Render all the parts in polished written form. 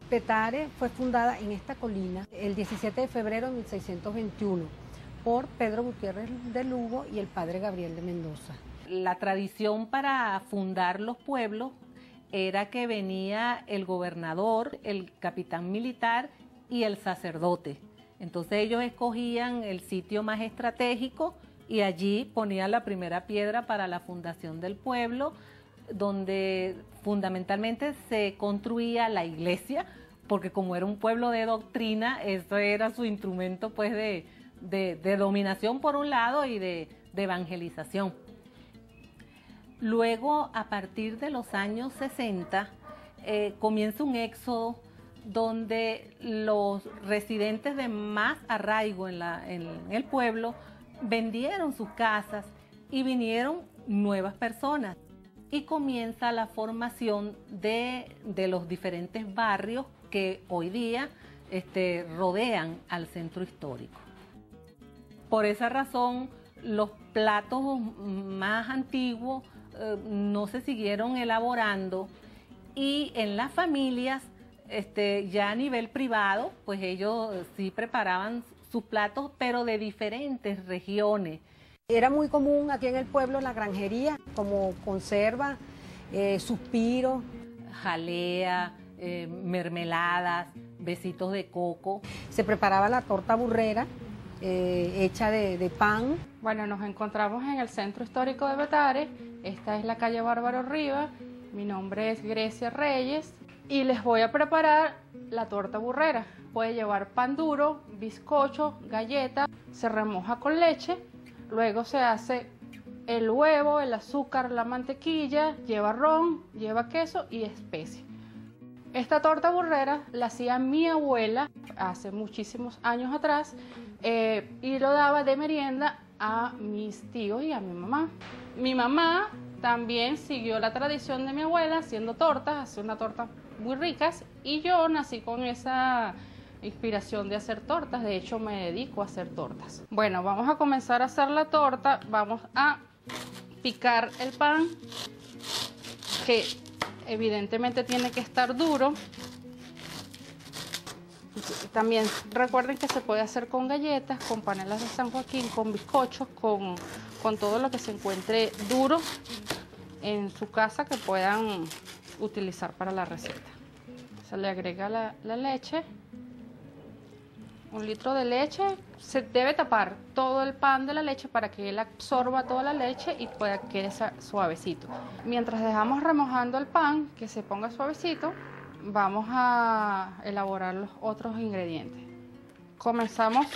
Petare fue fundada en esta colina el 17 de febrero de 1621 por Pedro Gutiérrez de Lugo y el padre Gabriel de Mendoza. La tradición para fundar los pueblos era que venía el gobernador, el capitán militar y el sacerdote. Entonces ellos escogían el sitio más estratégico y allí ponían la primera piedra para la fundación del pueblo, donde fundamentalmente se construía la iglesia, porque como era un pueblo de doctrina, eso era su instrumento pues de dominación por un lado y de evangelización. Luego, a partir de los años 60, comienza un éxodo donde los residentes de más arraigo en el pueblo vendieron sus casas y vinieron nuevas personas. Y comienza la formación de los diferentes barrios que hoy día rodean al centro histórico. Por esa razón, los platos más antiguos no se siguieron elaborando y en las familias, ya a nivel privado, pues ellos sí preparaban sus platos, pero de diferentes regiones. Era muy común aquí en el pueblo la granjería, como conserva, suspiro, jalea, mermeladas, besitos de coco. Se preparaba la torta burrera, hecha de pan. Bueno, nos encontramos en el centro histórico de Petare. Esta es la calle Bárbaro Rivas. Mi nombre es Grecia Reyes y les voy a preparar la torta burrera. Puede llevar pan duro, bizcocho, galleta, se remoja con leche. Luego se hace el huevo, el azúcar, la mantequilla, lleva ron, lleva queso y especies. Esta torta burrera la hacía mi abuela hace muchísimos años atrás y lo daba de merienda a mis tíos y a mi mamá. Mi mamá también siguió la tradición de mi abuela haciendo tortas, hace unas tortas muy ricas y yo nací con esa inspiración de hacer tortas, de hecho me dedico a hacer tortas. Bueno, vamos a comenzar a hacer la torta, vamos a picar el pan, que evidentemente tiene que estar duro. También recuerden que se puede hacer con galletas, con panelas de San Joaquín, con bizcochos, con todo lo que se encuentre duro en su casa que puedan utilizar para la receta. Se le agrega la leche. 1 litro de leche, se debe tapar todo el pan de la leche para que él absorba toda la leche y pueda quedar suavecito. Mientras dejamos remojando el pan, que se ponga suavecito, vamos a elaborar los otros ingredientes. Comenzamos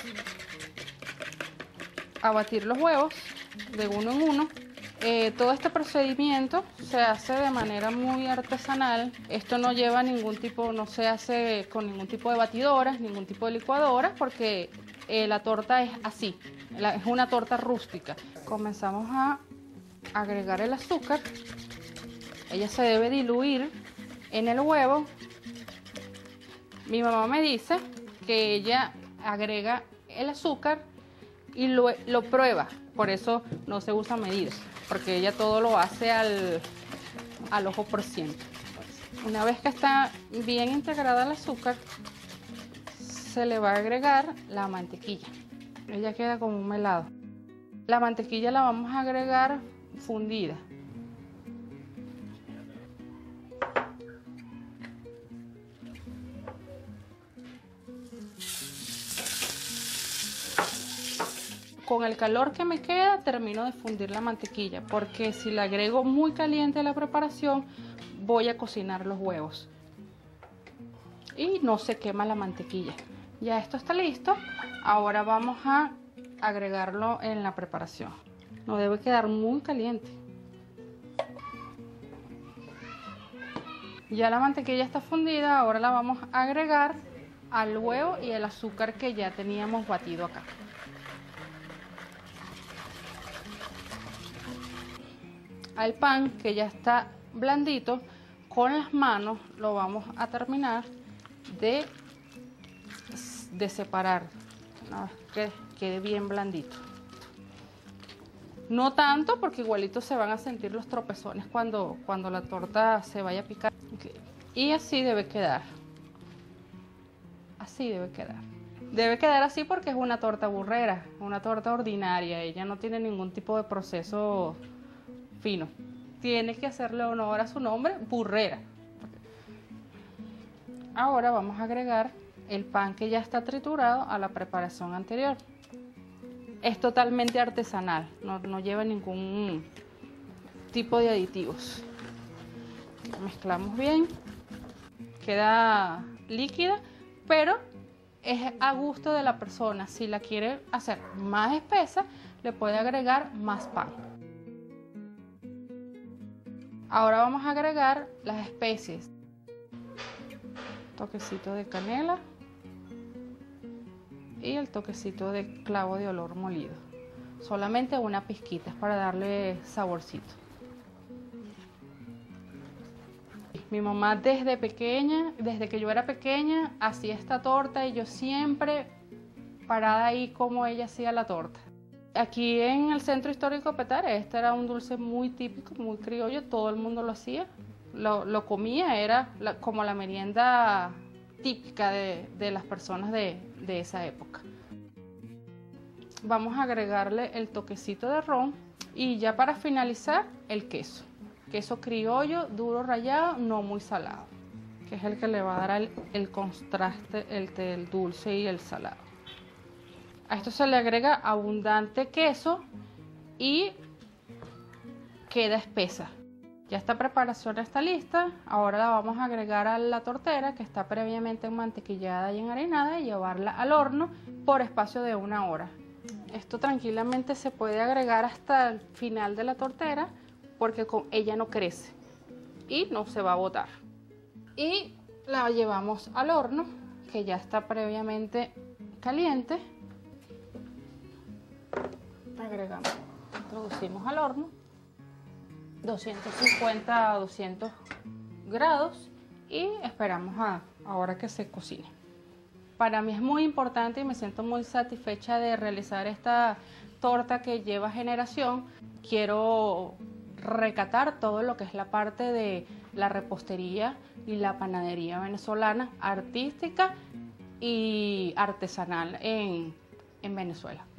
a batir los huevos de uno en uno. Todo este procedimiento se hace de manera muy artesanal. Esto no lleva ningún tipo, no se hace con ningún tipo de batidoras, ningún tipo de licuadoras, porque la torta es así, es una torta rústica. Comenzamos a agregar el azúcar. Ella se debe diluir en el huevo. Mi mamá me dice que ella agrega el azúcar y lo prueba, por eso no se usa medidas, porque ella todo lo hace al ojo por ciento. Una vez que está bien integrada el azúcar, se le va a agregar la mantequilla. Ella queda como un melado. La mantequilla la vamos a agregar fundida. Con el calor que me queda termino de fundir la mantequilla, porque si la agrego muy caliente a la preparación voy a cocinar los huevos y no se quema la mantequilla. Ya esto está listo, ahora vamos a agregarlo en la preparación. No debe quedar muy caliente. Ya la mantequilla está fundida, ahora la vamos a agregar al huevo y el azúcar que ya teníamos batido acá. Al pan que ya está blandito, con las manos lo vamos a terminar de separar, que quede bien blandito. No tanto, porque igualito se van a sentir los tropezones cuando la torta se vaya a picar. Okay. Y así debe quedar. así debe quedar. Debe quedar así porque es una torta burrera, una torta ordinaria. Ella no tiene ningún tipo de proceso fino. Tiene que hacerle honor a su nombre, burrera. Ahora vamos a agregar el pan que ya está triturado a la preparación anterior. Es totalmente artesanal, no lleva ningún tipo de aditivos. Mezclamos bien, queda líquida, pero es a gusto de la persona. Si la quiere hacer más espesa, le puede agregar más pan. Ahora vamos a agregar las especies. Toquecito de canela y el toquecito de clavo de olor molido. Solamente una pizquita para darle saborcito. Mi mamá desde pequeña, desde que yo era pequeña, hacía esta torta y yo siempre parada ahí como ella hacía la torta. Aquí en el Centro Histórico Petare, este era un dulce muy típico, muy criollo, todo el mundo lo hacía, lo comía, era como la merienda típica de las personas de esa época. Vamos a agregarle el toquecito de ron y ya para finalizar el queso. Queso criollo, duro rallado, no muy salado, que es el que le va a dar el contraste entre el dulce y el salado. A esto se le agrega abundante queso y queda espesa. Ya esta preparación está lista, ahora la vamos a agregar a la tortera que está previamente enmantequillada y enharinada y llevarla al horno por espacio de 1 hora. Esto tranquilamente se puede agregar hasta el final de la tortera porque ella no crece y no se va a botar. Y la llevamos al horno que ya está previamente caliente. Agregamos, introducimos al horno 250 a 200 grados y esperamos ahora que se cocine. Para mí es muy importante y me siento muy satisfecha de realizar esta torta que lleva generación. Quiero recatar todo lo que es la parte de la repostería y la panadería venezolana, artística y artesanal en Venezuela.